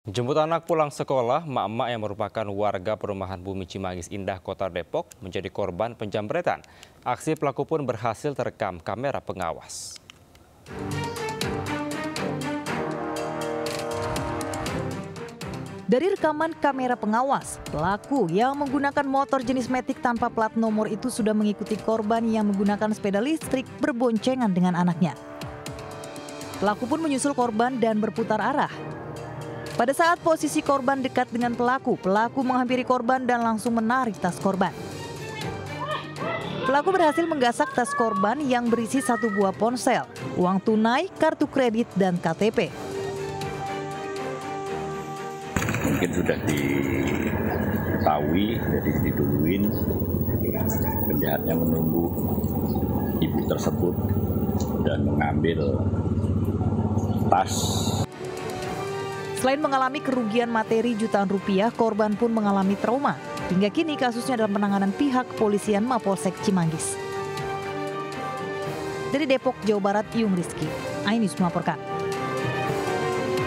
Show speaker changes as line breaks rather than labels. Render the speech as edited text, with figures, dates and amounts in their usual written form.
Jemput anak pulang sekolah, emak-emak yang merupakan warga perumahan Bumi Cimanggis Indah, Kota Depok menjadi korban penjamretan. Aksi pelaku pun berhasil terekam kamera pengawas.
Dari rekaman kamera pengawas, pelaku yang menggunakan motor jenis Matic tanpa plat nomor itu sudah mengikuti korban yang menggunakan sepeda listrik berboncengan dengan anaknya. Pelaku pun menyusul korban dan berputar arah. Pada saat posisi korban dekat dengan pelaku menghampiri korban dan langsung menarik tas korban. Pelaku berhasil menggasak tas korban yang berisi 1 buah ponsel, uang tunai, kartu kredit, dan KTP.
Mungkin sudah diketahui, jadi diduluin. Penjahatnya menunggu ibu tersebut dan mengambil tas.
Selain mengalami kerugian materi jutaan rupiah, korban pun mengalami trauma. Hingga kini kasusnya dalam penanganan pihak kepolisian Mapolsek Cimanggis. Dari Depok, Jawa Barat, Yung Rizky, iNews melaporkan.